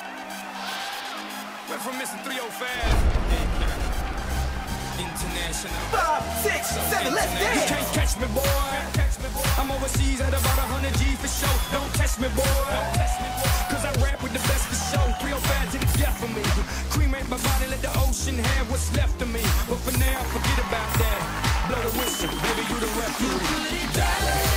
Went from Mr. 305. International. 5, 6, 7, let's dance. You can't catch me, boy. I'm overseas at about 100 G for show. Don't test me, boy. Cause I rap with the best for show. 305 to the death of me. Cremate my body, let the ocean have what's left of me. But for now, forget about that. Blow the whistle, baby, you the referee.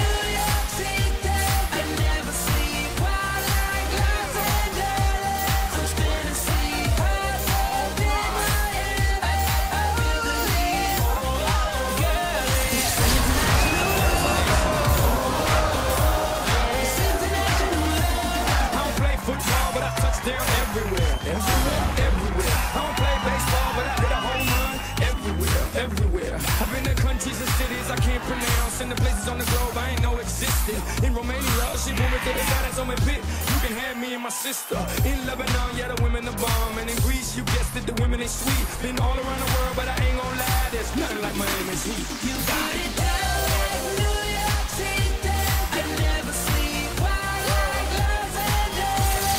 Down everywhere. I don't play baseball, but I hit a home run everywhere. I've been to countries and cities I can't pronounce, and the places on the globe I ain't know existed. In Romania, she moving to the side, that's on my pit. You can have me and my sister. In Lebanon, yeah, the women are bomb. And in Greece, you guessed it, the women is sweet. Been all around the world, but I ain't gonna lie, there's nothing like Miami's heat. You got it down like New York City. I never sleep while like Los Angeles.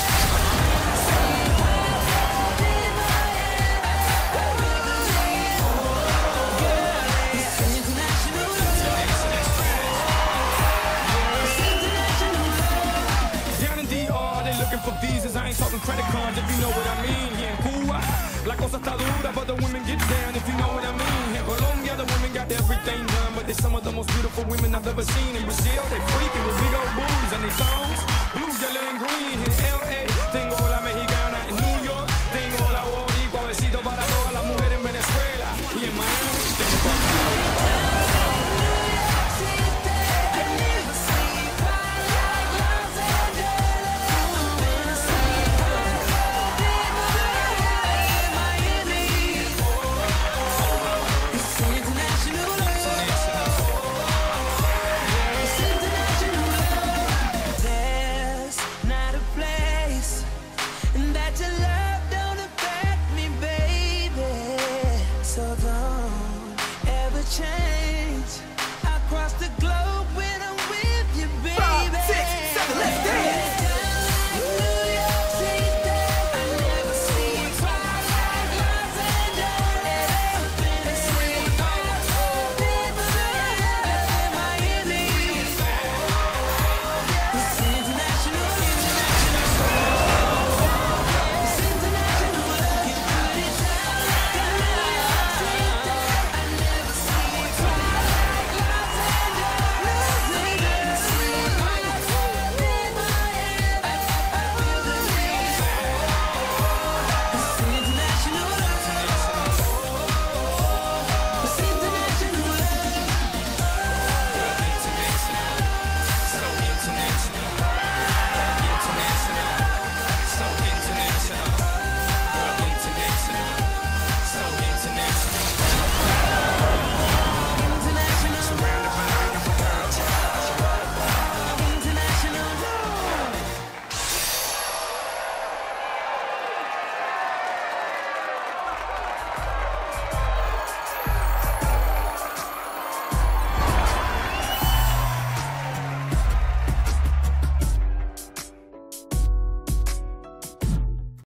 For visas, I ain't talking credit cards, if you know what I mean. Here in Cuba, la cosa está dura, but the women get down, if you know what I mean. Here in Colombia, the women got everything done, but they're some of the most beautiful women I've ever seen. In Brazil, they freaking with big old boobs and they thongs. Blue